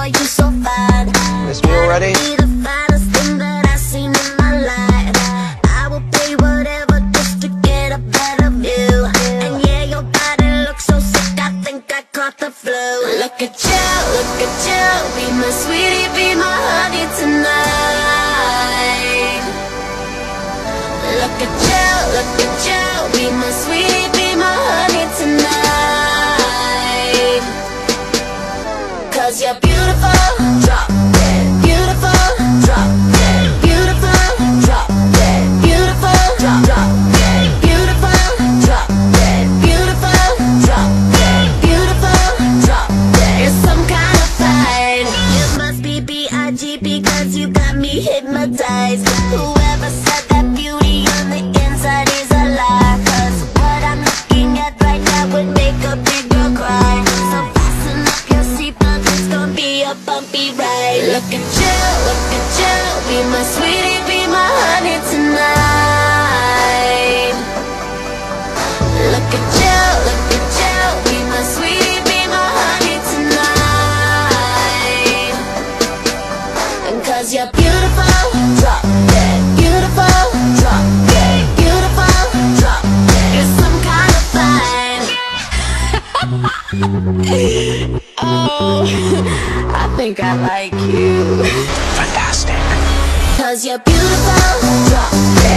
you so fine. This meal ready? Be the finest thing that I've seen in my life. I will pay whatever just to get a better view. And yeah, your body looks so sick, I think I caught the flu. Look at you, be my sweetie, be my honey tonight. Look at you, be my sweetie, be my honey tonight. 'Cause you're beautiful, drop dead, beautiful, drop dead, beautiful, drop dead, beautiful, drop dead, beautiful, drop dead, beautiful, drop dead, beautiful, drop dead. You're some kind of fight. You must be B.I.G. because you got me hypnotized. Whoever said that beauty on the inside is a lie, 'cause what I'm looking at right now would make a big girl cry. So fasten up your seatbelt, it's gonna be a bumpy ride. Look at you, be my sweetie, be my honey tonight. Look at you, be my sweetie, be my honey tonight. And 'cause you're beautiful, drop dead, beautiful, drop dead, beautiful, drop dead. You're some kind of fine. Oh, I think I like you. Fantastic. 'Cause you're beautiful, drop dead.